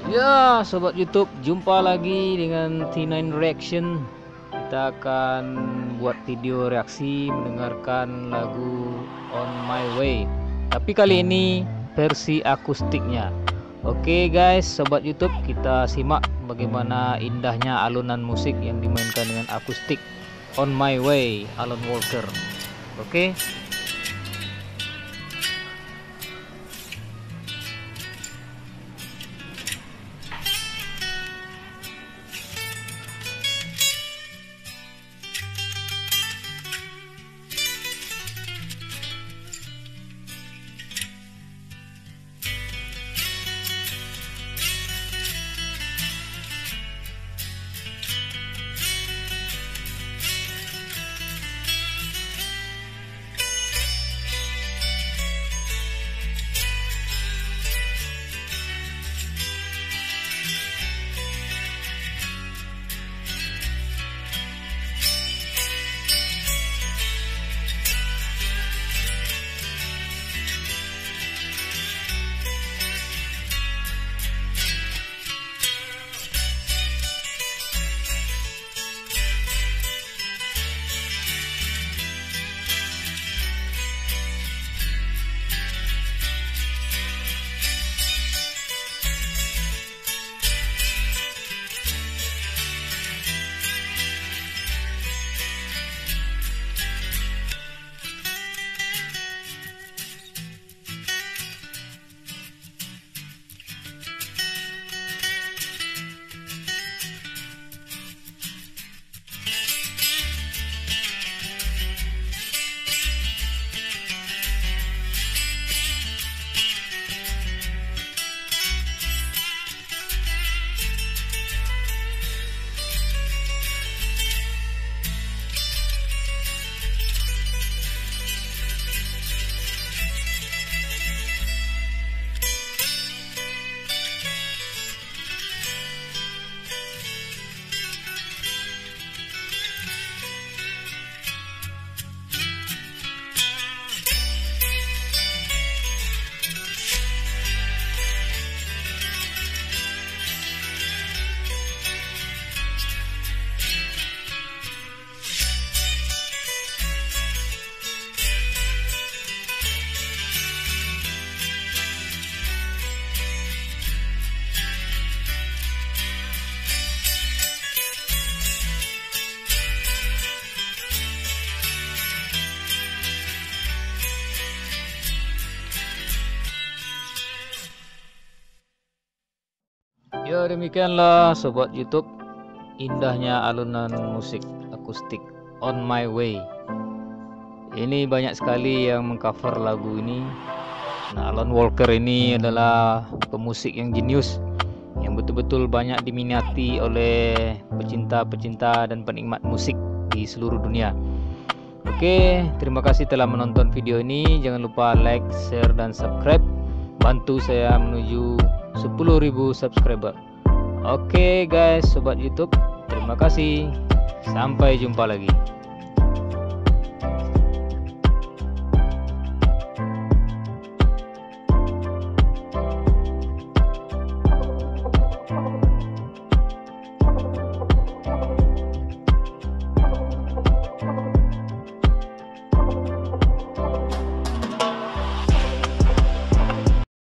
Ya, sobat YouTube, jumpa lagi dengan T9 Reaction. Kita akan buat video reaksi mendengarkan lagu On My Way. Tapi kali ini versi akustiknya. Oke guys, sobat YouTube, kita simak bagaimana indahnya alunan musik yang dimainkan dengan akustik On My Way, Alan Walker. Oke. Ya, demikianlah sobat YouTube, indahnya alunan musik akustik On My Way. Ini banyak sekali yang mengcover lagu ini. Nah, Alan Walker ini adalah pemusik yang jenius, yang betul-betul banyak diminati oleh pecinta-pecinta dan penikmat musik di seluruh dunia. Oke, terima kasih telah menonton video ini. Jangan lupa like, share, dan subscribe. Bantu saya menuju 10.000 subscriber. Oke guys, sobat YouTube, terima kasih. Sampai jumpa lagi.